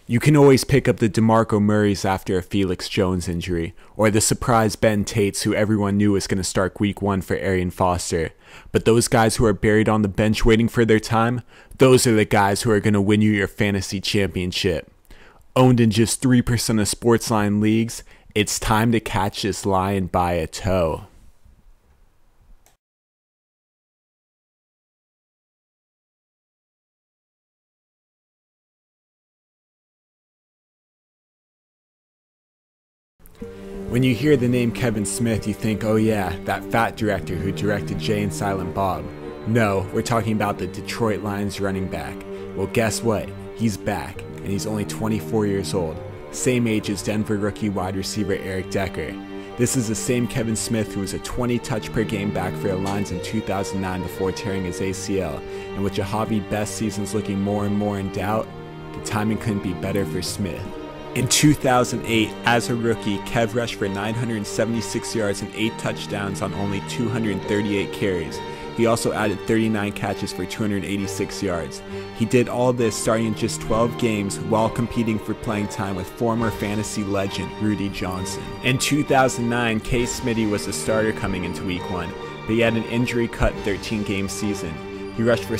You can always pick up the DeMarco Murrays after a Felix Jones injury, or the surprise Ben Tates who everyone knew was going to start week 1 for Arian Foster. But those guys who are buried on the bench waiting for their time, those are the guys who are going to win you your fantasy championship. Owned in just 3% of Sportsline leagues, it's time to catch this lion by a toe. When you hear the name Kevin Smith, you think, oh yeah, that fat director who directed Jay and Silent Bob. No, we're talking about the Detroit Lions running back. Well, guess what? He's back, and he's only 24 years old. Same age as Denver rookie wide receiver Eric Decker. This is the same Kevin Smith who was a 20 touch per game back for the Lions in 2009 before tearing his ACL. And with Jahavi Best's seasons looking more and more in doubt, the timing couldn't be better for Smith. In 2008, as a rookie, Kev rushed for 976 yards and 8 touchdowns on only 238 carries. He also added 39 catches for 286 yards. He did all this starting in just 12 games while competing for playing time with former fantasy legend Rudy Johnson. In 2009, Case Smitty was the starter coming into week 1, but he had an injury-cut 13-game season. He rushed for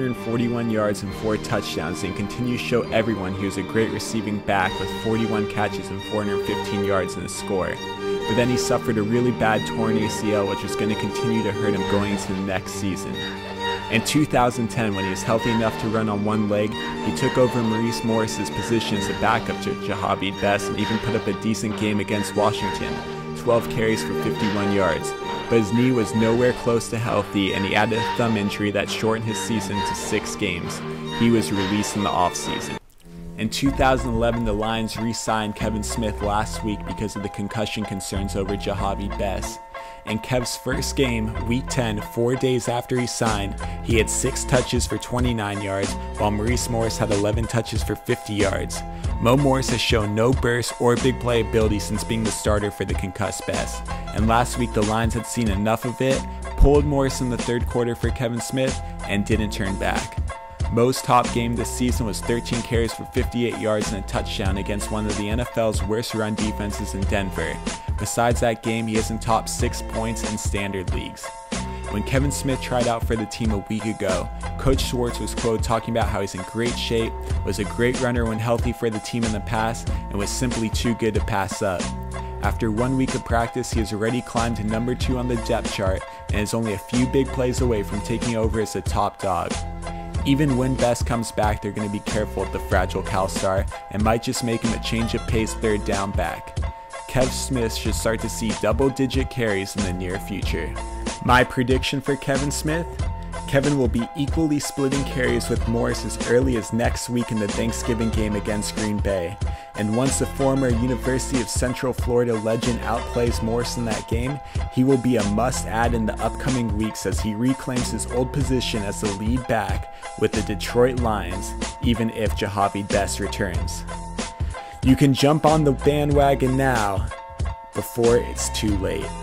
741 yards and 4 touchdowns and continued to show everyone he was a great receiving back with 41 catches and 415 yards in a score. But then he suffered a really bad torn ACL, which was going to continue to hurt him going into the next season. In 2010, when he was healthy enough to run on one leg, he took over Maurice Morris's position as a backup to Jahavi Best and even put up a decent game against Washington, 12 carries for 51 yards. But his knee was nowhere close to healthy, and he had a thumb injury that shortened his season to 6 games. He was released in the offseason. In 2011, the Lions re-signed Kevin Smith last week because of the concussion concerns over Jahavi Best. In Kev's first game, Week 10, 4 days after he signed, he had 6 touches for 29 yards, while Maurice Morris had 11 touches for 50 yards. Mo Morris has shown no burst or big play ability since being the starter for the concussed Best, and last week the Lions had seen enough of it, pulled Morris in the third quarter for Kevin Smith, and didn't turn back. Mo's top game this season was 13 carries for 58 yards and a touchdown against one of the NFL's worst run defenses in Denver. Besides that game, he hasn't topped 6 points in standard leagues. When Kevin Smith tried out for the team a week ago, Coach Schwartz was quoted talking about how he's in great shape, was a great runner when healthy for the team in the past, and was simply too good to pass up. After 1 week of practice, he has already climbed to number 2 on the depth chart and is only a few big plays away from taking over as the top dog. Even when Best comes back, they're going to be careful with the fragile Cal star and might just make him a change of pace third down back. Kev Smith should start to see double-digit carries in the near future. My prediction for Kevin Smith? Kevin will be equally splitting carries with Morris as early as next week in the Thanksgiving game against Green Bay. And once the former University of Central Florida legend outplays Morris in that game, he will be a must-add in the upcoming weeks as he reclaims his old position as the lead back with the Detroit Lions, even if Jahavi Best returns. You can jump on the bandwagon now before it's too late.